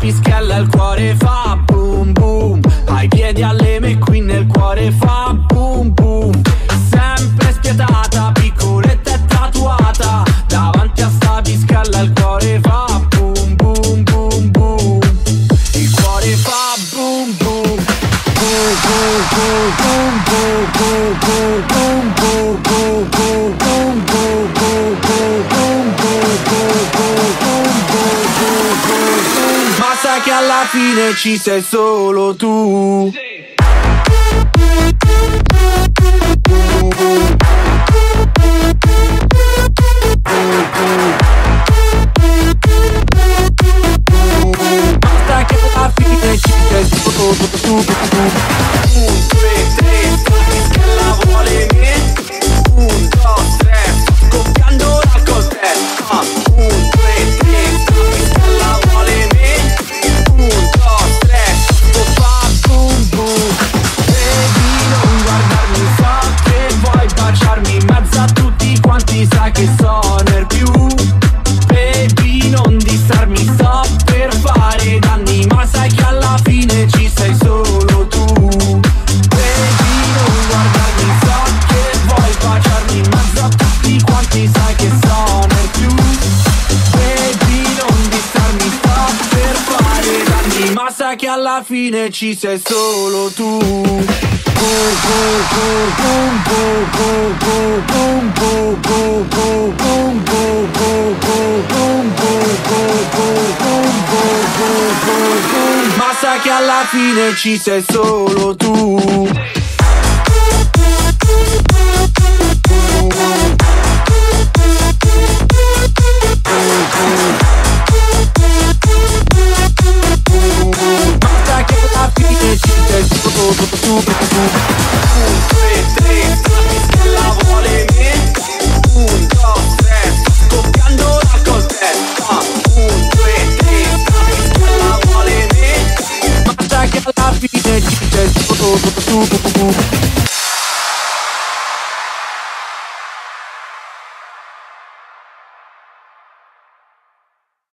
pischella, il cuore fa boom boom. Ai piedi alle McQueen, il cuore fa boom boom. Sempre spietata, piccoletta e tatuata, davanti a sta pischella il cuore fa boom boom boom boom. Il cuore fa boom boom. Boom boom boom boom boom boom boom boom boom boom boom boom boom boom boom. Ma sai che alla fine ci sei solo tu. Basta che alla fine ci sei solo tu. 1, 2, 3, sta pischella vuole me. 1, 2, 3, sto scoppiando l'alcol te. 1, 2, 3, sta pischella vuole me. 1, 2, 3, sto fa boom boom. Baby non guardarmi, so che vuoi baciarmi in mezzo a tutti quanti, sai che sono il più. Baby non dissarmi, sto per fare danni, ma sai che alla fine ci sei solo tu. Baby non guardarmi, so che vuoi baciarmi in mezzo a tutti quanti, sai che sono il più. Baby non dissarmi, sto per fare danni, ma sai che alla fine ci sei solo tu. Ma sai che alla fine ci sei solo tu. Basta che alla fine ci sei solo tu. 1, 2, 3, sta pischella vuole me. 1, 2, 3, sto scoppiando l'alcol te. 1, 2, 3, sta pischella vuole me. Basta che alla fine ci sei solo tu.